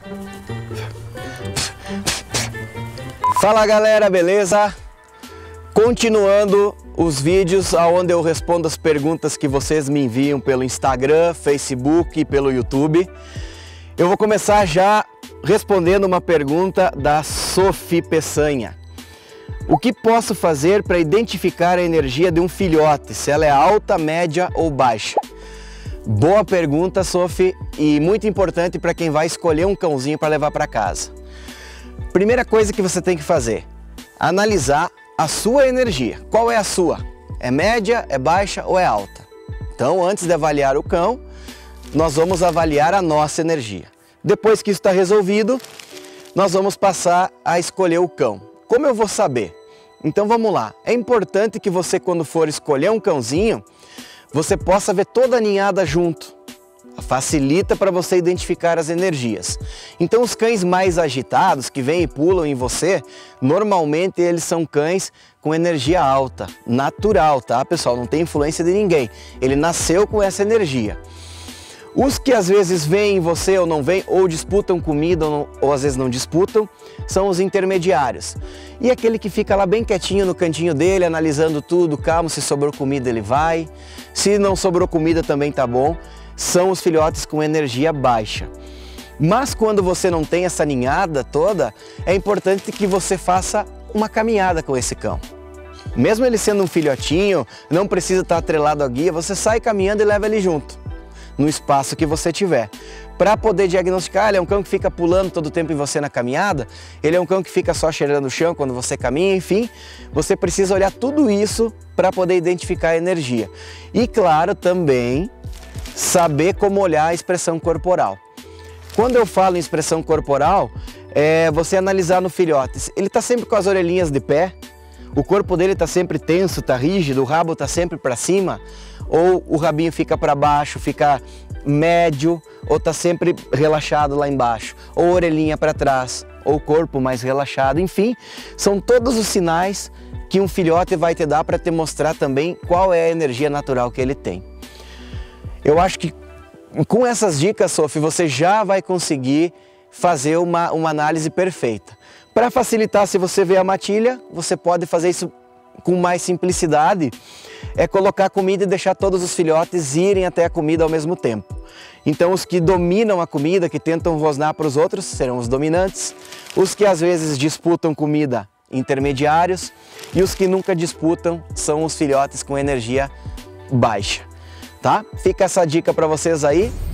Fala galera, beleza? Continuando os vídeos onde eu respondo as perguntas que vocês me enviam pelo Instagram, Facebook e pelo YouTube. Eu vou começar já respondendo uma pergunta da Sophie Peçanha. O que posso fazer para identificar a energia de um filhote, se ela é alta, média ou baixa? Boa pergunta, Sophie, e muito importante para quem vai escolher um cãozinho para levar para casa. Primeira coisa que você tem que fazer, analisar a sua energia. Qual é a sua? É média, é baixa ou é alta? Então, antes de avaliar o cão, nós vamos avaliar a nossa energia. Depois que isso está resolvido, nós vamos passar a escolher o cão. Como eu vou saber? Então vamos lá. É importante que você, quando for escolher um cãozinho, você possa ver toda a ninhada junto. Facilita para você identificar as energias. Então os cães mais agitados, que vêm e pulam em você, normalmente eles são cães com energia alta, natural, tá pessoal? Não tem influência de ninguém. Ele nasceu com essa energia. Os que às vezes vêm em você ou não vêm, ou disputam comida ou às vezes não disputam, são os intermediários. E aquele que fica lá bem quietinho no cantinho dele, analisando tudo, calmo, se sobrou comida ele vai, se não sobrou comida também tá bom. São os filhotes com energia baixa. Mas quando você não tem essa ninhada toda, é importante que você faça uma caminhada com esse cão. Mesmo ele sendo um filhotinho, não precisa estar atrelado à guia, você sai caminhando e leva ele junto, no espaço que você tiver. Para poder diagnosticar, ele é um cão que fica pulando todo o tempo em você na caminhada, ele é um cão que fica só cheirando o chão quando você caminha, enfim, você precisa olhar tudo isso para poder identificar a energia. E claro, também saber como olhar a expressão corporal. Quando eu falo em expressão corporal, é você analisar no filhote. Ele está sempre com as orelhinhas de pé, o corpo dele está sempre tenso, está rígido, o rabo está sempre para cima, ou o rabinho fica para baixo, fica médio, ou está sempre relaxado lá embaixo, ou orelhinha para trás, ou corpo mais relaxado, enfim, são todos os sinais que um filhote vai te dar para te mostrar também qual é a energia natural que ele tem. Eu acho que com essas dicas, Sophie, você já vai conseguir fazer uma análise perfeita. Para facilitar, se você vê a matilha, você pode fazer isso com mais simplicidade, é colocar comida e deixar todos os filhotes irem até a comida ao mesmo tempo. Então os que dominam a comida, que tentam rosnar para os outros, serão os dominantes. Os que às vezes disputam comida, intermediários. E os que nunca disputam são os filhotes com energia baixa. Tá? Fica essa dica para vocês aí.